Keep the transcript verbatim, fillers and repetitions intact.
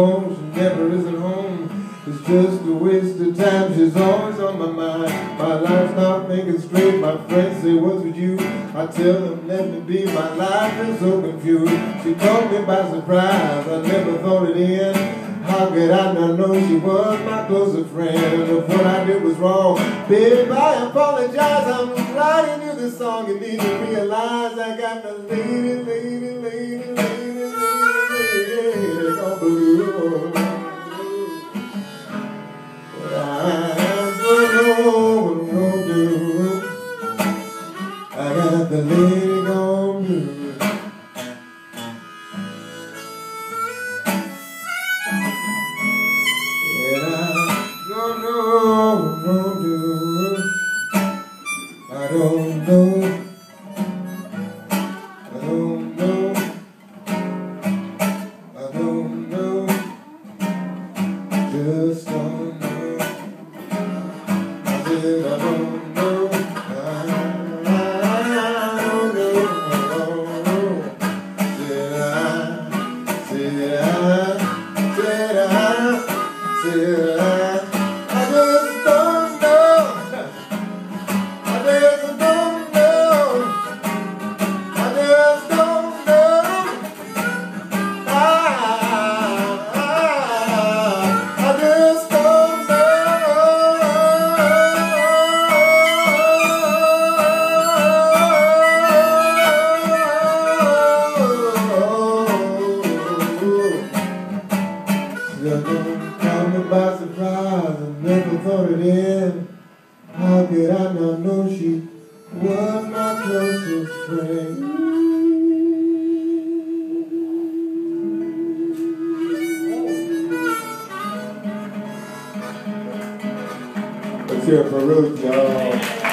phone, she never is at home. It's just a waste of time, she's always on my mind. My life's not thinking straight, my friends say, what's with you? I tell them, let me be, my life is so confused. She caught me by surprise, I never thought it in. How could I not know she was my closest friend? And if what I did was wrong, babe, I apologize. I'm writing you this song, you need to realize I got the lady, lady, lady, lady, lady, lady, on blue. I got the lady gone blue. And I don't know what to do. I don't know. I don't know. I don't know. Just don't know. I said I don't know. Caught me by surprise, I never thought it in. How could I not know she was my closest friend? Let's hear it for Ruth, y'all.